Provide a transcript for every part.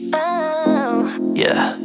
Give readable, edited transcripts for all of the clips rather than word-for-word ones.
Yeah.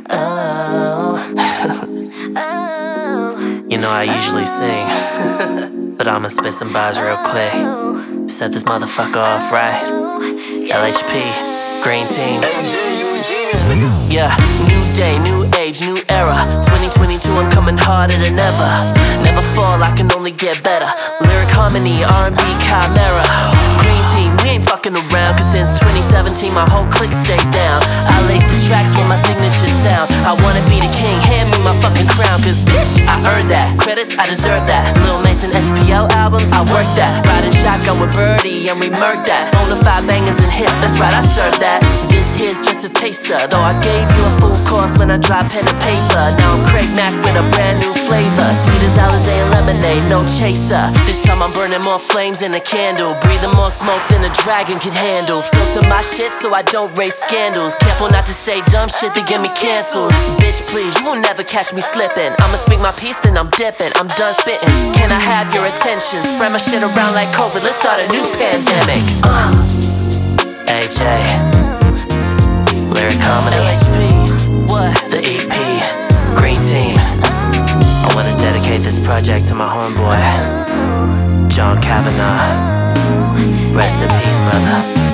You know I usually sing, but I'ma spit some bars real quick. Set this motherfucker off right. LHP, Green Team. Yeah, new day, new age, new era. 2022, I'm coming harder than ever. Never fall, I can only get better. LyriqHarmony, R&B, Chimera. Green Team, we ain't fucking around, cause since 2017 my whole clique stayed down. I lace the tracks with my signature sound. I wanna be the king, hand me my fucking crown, cause bitch, I earned that. Credits, I deserve that. Lil Mason SPL albums, I worked that. Riding shotgun with Birdie and we murked that. Bonafide bangers and hits, that's right, I served that. This here's just a taster, though I gave you a full course when I dropped pen and paper. Now I'm Craig Mack with a brand new flavor. Sweet as Alizé and lemonade, no chaser. This time I'm burning more flames than a candle, breathing more smoke than a dragon can handle. Filter my shit so I don't raise scandals. Careful not to say dumb shit to get me canceled. Bitch please, you will never catch me slipping. I'ma speak my piece then I'm dipping. I'm done spitting, can I have your attention? Spread my shit around like COVID, let's start a new pandemic. A.J LyriqHarmony, the EP, Green Team. I wanna dedicate this project to my homeboy, John Kavanaugh. Rest in peace, brother.